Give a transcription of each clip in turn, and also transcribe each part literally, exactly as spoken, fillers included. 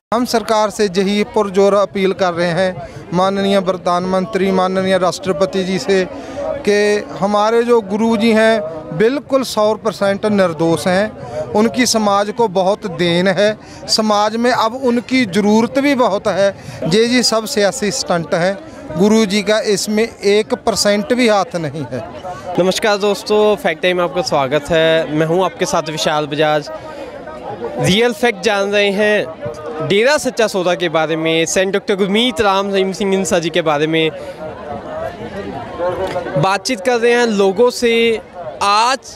हम सरकार से यही पुरजोर अपील कर रहे हैं माननीय प्रधानमंत्री माननीय राष्ट्रपति जी से कि हमारे जो गुरुजी हैं बिल्कुल सौ परसेंट निर्दोष हैं। उनकी समाज को बहुत देन है, समाज में अब उनकी ज़रूरत भी बहुत है। ये जी सब सियासी स्टंट हैं, गुरुजी का इसमें एक परसेंट भी हाथ नहीं है। नमस्कार दोस्तों, फैक्ट टाइम में आपका स्वागत है। मैं हूं आपके साथ विशाल बजाज। रियल फैक्ट जान रहे हैं डेरा सच्चा सौदा के बारे में, सेंट डॉक्टर गुरमीत राम रहीम सिंह इंसा जी के बारे में बातचीत कर रहे हैं लोगों से। आज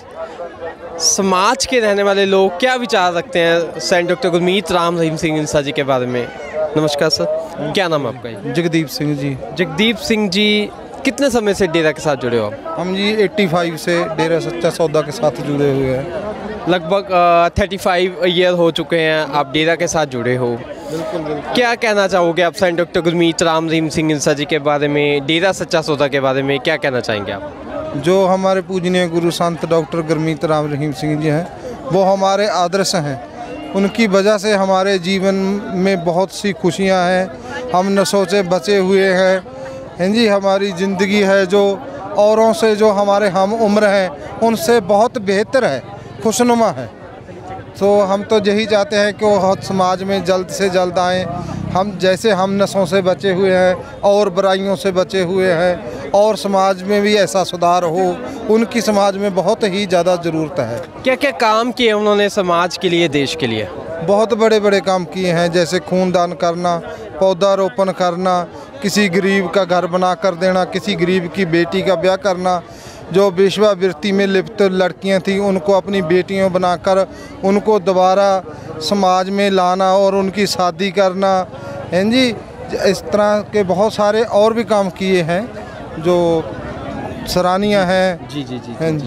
समाज के रहने वाले लोग क्या विचार रखते हैं सेंट डॉक्टर गुरमीत राम रहीम सिंह इंसा जी के बारे में। नमस्कार सर, क्या नाम है आपका? जगदीप सिंह जी। जगदीप सिंह जी, कितने समय से डेरा के साथ जुड़े हो आप? हम जी पचासी से डेरा सच्चा सौदा के साथ जुड़े हुए हैं। लगभग पैंतीस ईयर हो चुके हैं आप डेरा के साथ जुड़े हो। बिल्कुल बिल्कुल। क्या कहना चाहोगे आप सेंट डॉक्टर गुरमीत राम रहीम सिंह इंसा जी के बारे में, डेरा सच्चा सौदा के बारे में क्या कहना चाहेंगे आप? जो हमारे पूजनीय गुरु संत डॉक्टर गुरमीत राम रहीम सिंह जी हैं वो हमारे आदर्श हैं। उनकी वजह से हमारे जीवन में बहुत सी खुशियां हैं, हम नशों से बचे हुए हैं। हैं जी, हमारी ज़िंदगी है जो औरों से जो हमारे हम उम्र हैं उनसे बहुत बेहतर है, खुशनुमा है। तो हम तो यही चाहते हैं कि वो समाज में जल्द से जल्द आएँ। हम जैसे हम नशों से बचे हुए हैं और बुराइयों से बचे हुए हैं और समाज में भी ऐसा सुधार हो, उनकी समाज में बहुत ही ज़्यादा ज़रूरत है। क्या क्या काम किए उन्होंने समाज के लिए, देश के लिए? बहुत बड़े बड़े काम किए हैं, जैसे खूनदान करना, पौधारोपण करना, किसी गरीब का घर बना कर देना, किसी गरीब की बेटी का ब्याह करना, जो वेश्यावृत्ति में लिप्त लड़कियां थीं उनको अपनी बेटियों बनाकर उनको दोबारा समाज में लाना और उनकी शादी करना। हैं जी, इस तरह के बहुत सारे और भी काम किए हैं जो सराहनीय हैं। जी जी जी हैं जी।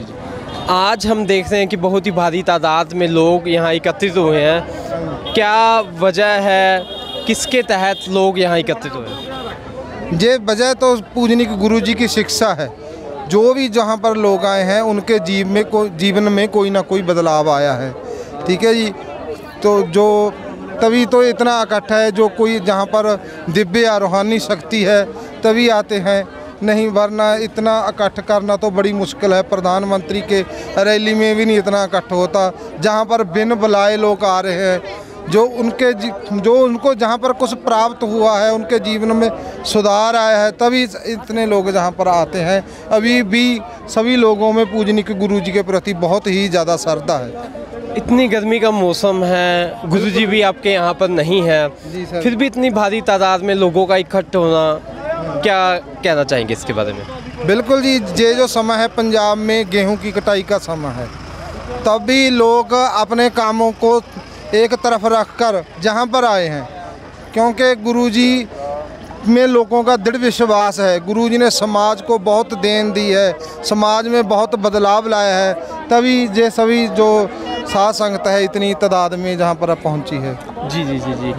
आज हम देख रहे हैं कि बहुत ही भारी तादाद में लोग यहाँ एकत्रित हुए हैं। क्या वजह है, किसके तहत लोग यहाँ एकत्रित हुए हैं? ये वजह तो पूजनीय गुरु जी की शिक्षा है। जो भी जहाँ पर लोग आए हैं उनके जीव में को जीवन में कोई ना कोई बदलाव आया है। ठीक है जी। तो जो तभी तो इतना इकट्ठा है, जो कोई जहाँ पर दिव्य या रूहानी शक्ति है तभी आते हैं, नहीं वरना इतना इकट्ठ करना तो बड़ी मुश्किल है। प्रधानमंत्री के रैली में भी नहीं इतना इकट्ठ होता, जहाँ पर बिन बुलाए लोग आ रहे हैं। जो उनके जो उनको जहाँ पर कुछ प्राप्त हुआ है, उनके जीवन में सुधार आया है, तभी इतने लोग जहाँ पर आते हैं। अभी भी सभी लोगों में पूजनीय गुरु जी के प्रति बहुत ही ज़्यादा श्रद्धा है। इतनी गर्मी का मौसम है, गुरु जी भी आपके यहाँ पर नहीं है, फिर भी इतनी भारी तादाद में लोगों का इकट्ठ होना, क्या कहना चाहेंगे इसके बारे में? बिल्कुल जी, ये जो समय है पंजाब में गेहूँ की कटाई का समय है, तब भी लोग अपने कामों को एक तरफ रखकर जहाँ पर आए हैं, क्योंकि गुरुजी में लोगों का दृढ़ विश्वास है। गुरुजी ने समाज को बहुत देन दी है, समाज में बहुत बदलाव लाया है, तभी ये सभी जो साथ संगत है इतनी तादाद में जहाँ पर पहुँची है। जी जी जी जी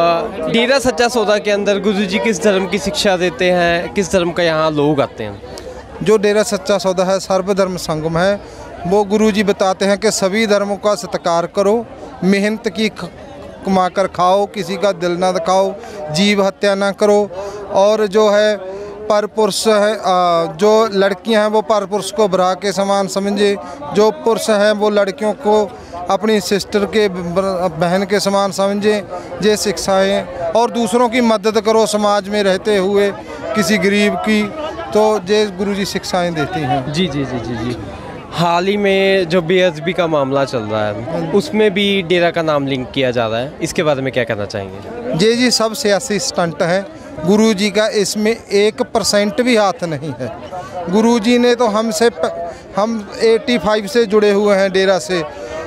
डेरा सच्चा सौदा के अंदर गुरुजी किस धर्म की शिक्षा देते हैं, किस धर्म का यहाँ लोग आते हैं? जो डेरा सच्चा सौदा है सर्वधर्म संगम है। वो गुरुजी बताते हैं कि सभी धर्मों का सत्कार करो, मेहनत की कमा कर खाओ, किसी का दिल ना दिखाओ, जीव हत्या ना करो, और जो है पर पुरुष है, जो लड़कियां हैं वो पर पुरुष को भरा के समान समझे, जो पुरुष हैं वो लड़कियों को अपनी सिस्टर के बहन के समान समझे। ये शिक्षाएँ, और दूसरों की मदद करो समाज में रहते हुए, किसी गरीब की, तो ये गुरुजी शिक्षाएँ देती हैं। जी जी जी जी जी हाल ही में जो बेअदबी का मामला चल रहा है उसमें भी डेरा का नाम लिंक किया जा रहा है, इसके बारे में क्या कहना चाहेंगे? ये जी सब सियासी स्टंट हैं, गुरुजी का इसमें एक परसेंट भी हाथ नहीं है। गुरुजी ने तो हमसे हम पचासी से जुड़े हुए हैं डेरा से,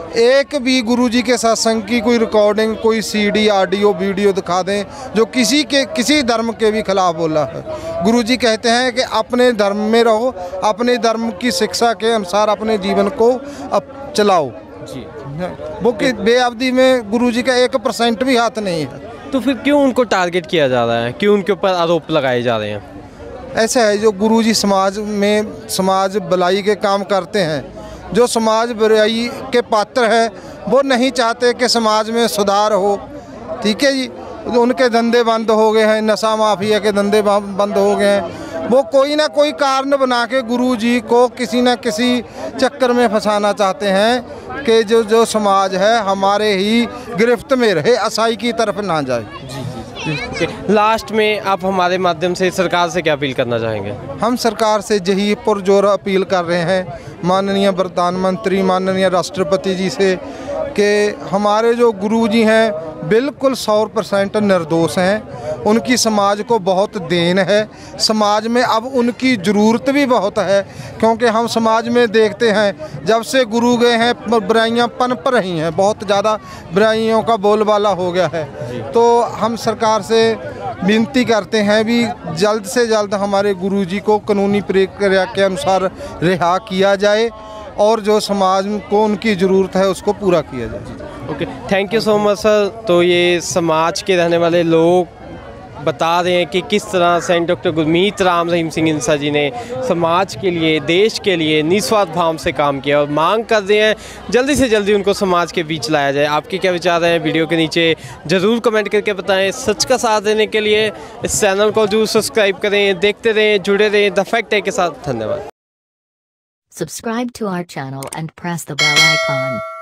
एक भी गुरुजी के सत्संग की कोई रिकॉर्डिंग, कोई सीडी, ऑडियो, वीडियो दिखा दें जो किसी के किसी धर्म के भी खिलाफ बोला है। गुरुजी कहते हैं कि अपने धर्म में रहो, अपने धर्म की शिक्षा के अनुसार अपने जीवन को अब चलाओ। जी, वो कि बेअदबी में गुरुजी का एक परसेंट भी हाथ नहीं है। तो फिर क्यों उनको टारगेट किया जा रहा है, क्यों उनके ऊपर आरोप लगाए जा रहे हैं? ऐसा है, जो गुरुजी समाज में समाज भलाई के काम करते हैं, जो समाज बुराई के पात्र है, वो नहीं चाहते कि समाज में सुधार हो। ठीक है जी। उनके धंधे बंद हो गए हैं, नशा माफिया के धंधे बंद हो गए हैं। वो कोई ना कोई कारण बना के गुरुजी को किसी न किसी चक्कर में फंसाना चाहते हैं कि जो जो समाज है हमारे ही गिरफ्त में रहे, असाई की तरफ ना जाए। लास्ट में आप हमारे माध्यम से सरकार से क्या अपील करना चाहेंगे? हम सरकार से यही पुरजोर अपील कर रहे हैं माननीय प्रधानमंत्री, माननीय राष्ट्रपति जी से, कि हमारे जो गुरुजी हैं बिल्कुल सौ परसेंट निर्दोष हैं। उनकी समाज को बहुत देन है, समाज में अब उनकी ज़रूरत भी बहुत है, क्योंकि हम समाज में देखते हैं जब से गुरु गए हैं बुराइयां पनप रही हैं, बहुत ज़्यादा बुराइयों का बोलबाला हो गया है। तो हम सरकार से विनती करते हैं भी जल्द से जल्द हमारे गुरुजी को कानूनी प्रक्रिया के अनुसार रिहा किया जाए और जो समाज को उनकी ज़रूरत है उसको पूरा किया जाए। Okay, thank you so much sir. तो ये समाज के रहने वाले लोग बता रहे हैं कि किस तरह सेंट डॉक्टर गुरमीत राम रहीम सिंह इंसा जी ने समाज के लिए, देश के लिए निस्वार्थ भाव से काम किया और मांग कर रहे हैं जल्दी से जल्दी उनको समाज के बीच लाया जाए। आपके क्या विचार हैं वीडियो के नीचे ज़रूर कमेंट करके बताएं। सच का साथ देने के लिए इस चैनल को जरूर सब्सक्राइब करें, देखते रहें, जुड़े रहें द फैक्ट है के साथ। धन्यवाद। Subscribe to our channel and press the bell icon.